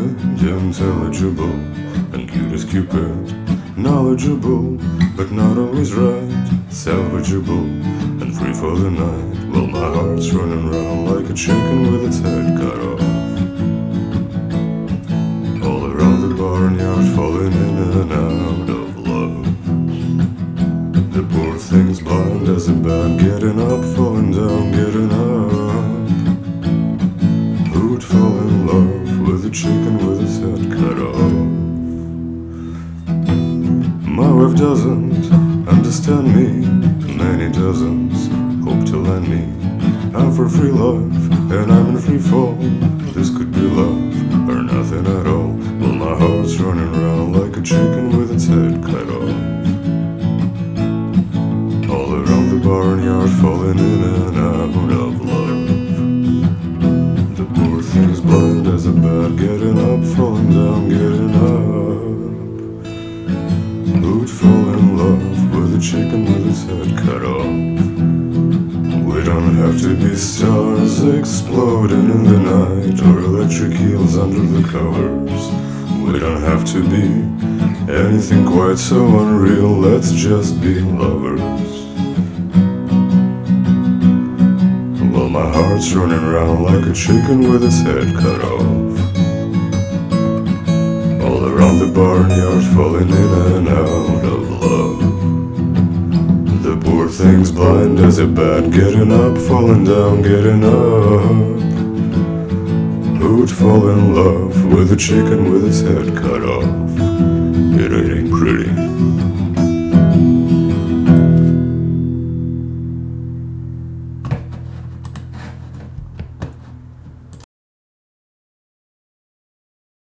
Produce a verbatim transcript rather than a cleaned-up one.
kind, intelligible, and cute as Cupid. Knowledgeable, but not always right. Salvageable, and free for the night. Well, my heart's running round like a chicken with its head cut off. All around the barnyard, falling in and out of love. The poor thing's blind as a bat, getting up, falling down, getting up. Who'd fall in love with a chicken with his head cut off? My wife doesn't understand me, many dozens hope to lend me. I'm for free love, and I'm in free fall. This could be love, or nothing at all. Well, my heart's running round like a chicken with its head cut off. All around the barnyard, falling in and out of love. The poor thing's blind as a bat, getting up, falling down, getting up. Who'd fall in love with a chicken with his head cut off? We don't have to be stars exploding in the night, or electric eels under the covers. We don't have to be anything quite so unreal, let's just be lovers. Well, my heart's running round like a chicken with its head cut off. All around the barnyard, falling in and out of love. The poor thing's blind as a bat, getting up, falling down, getting up. Who'd fall in love with a chicken with its head cut off?